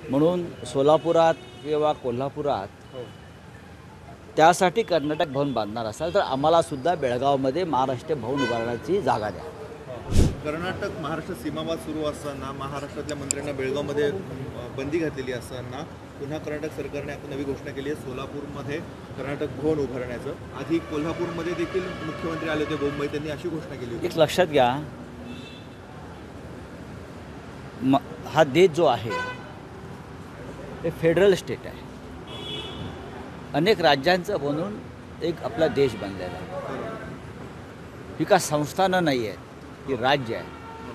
म्हणून सोलापुरात किंवा कोल्हापुरात त्यासाठी कर्नाटक भवन बांधणार असाल तर आम्हाला सुद्धा बेळगावमध्ये महाराष्ट्र भवन उभारण्याची जागा द्या. कर्नाटक महाराष्ट्र सीमावाद सुरू असताना महाराष्ट्रातल्या मंत्र्यांना बेळगावमध्ये बंदी घातलेली असताना पुन्हा कर्नाटक सरकारने आता नवी घोषणा केली आहे सोलापूरमध्ये कर्नाटक भवन उभारण्याचं. आधी कोल्हापूरमध्ये देखील मुख्यमंत्री आले होते मुंबई, त्यांनी अशी घोषणा केली होती. एक लक्षात घ्या, हा देश जो आहे हे फेडरल स्टेट आहे. अनेक राज्यांचं बनून एक आपला देश बनलेला आहे. ही का संस्थानं नाही आहेत, ही राज्य आहे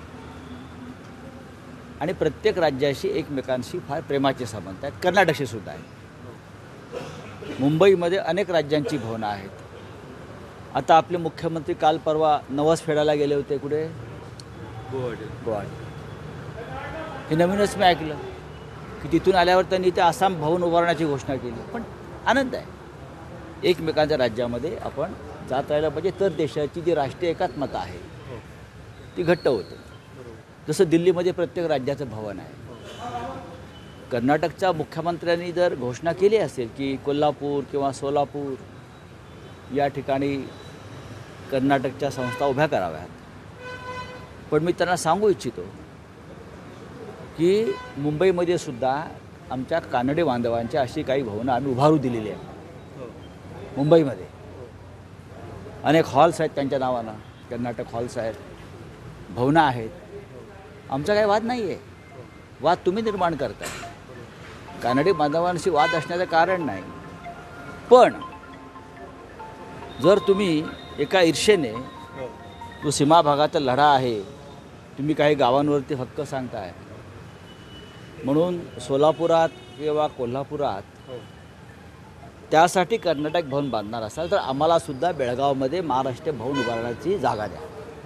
आणि प्रत्येक राज्याशी एकमेकांशी फार प्रेमाचे संबंध आहेत. कर्नाटकशी सुद्धा आहे. मुंबईमध्ये अनेक राज्यांची भवनं आहेत. आता आपले मुख्यमंत्री काल परवा नवस फेडायला गेले होते. कुठे? गुवाहाटी. हे नवीनच मी ऐकलं की तिथून आल्यावर त्यांनी ते आसाम भवन उभारण्याची घोषणा केली. पण आनंद आहे, एकमेकांच्या राज्यामध्ये आपण जात राहिलं पाहिजे, तर देशाची जी राष्ट्रीय एकात्मता आहे ती घट्ट होते. जसं दिल्लीमध्ये प्रत्येक राज्याचं भवन आहे. कर्नाटकच्या मुख्यमंत्र्यांनी जर घोषणा केली असेल की कोल्हापूर किंवा सोलापूर या ठिकाणी कर्नाटकच्या संस्था उभ्या कराव्यात, पण मी त्यांना सांगू इच्छितो की मुंबईमध्ये सुद्धा आमच्या कानडी बांधवांची अशी काही भवनं आम्ही उभारू दिलेली आहेत. मुंबईमध्ये अनेक हॉल्स आहेत त्यांच्या नावानं, कर्नाटक हॉल्स आहेत, भवनं आहेत. आमचा काही वाद नाही आहे. वाद तुम्ही निर्माण करताय. कानडी बांधवांशी वाद असण्याचं कारण नाही. पण जर तुम्ही एका ईर्षेने जो सीमा भागाचा लढा आहे, तुम्ही काही गावांवरती हक्क सांगताय, म्हणून सोलापुरात किंवा कोल्हापुरात त्यासाठी कर्नाटक भवन बांधणार असाल तर आम्हाला सुद्धा बेळगावमध्ये महाराष्ट्र भवन उभारण्याची जागा द्या.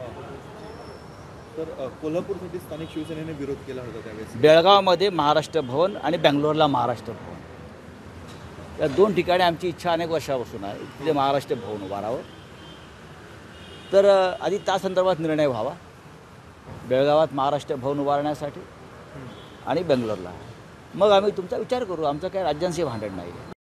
तर कोल्हापूरसाठी स्थानिक शिवसेनेने विरोध केला होता त्यावेळेस. बेळगावमध्ये महाराष्ट्र भवन आणि बेंगलोरला महाराष्ट्र भवन, या दोन ठिकाणी आमची इच्छा अनेक वर्षापासून आहे तिथे महाराष्ट्र भवन उभारावं. तर आधी त्या संदर्भात निर्णय व्हावा. बेळगावात महाराष्ट्र भवन उभारण्यासाठी आणि बेंगलोरला, मग आम्ही तुमचा विचार करू. आमचं काही राज्यांशी भांडण नाही.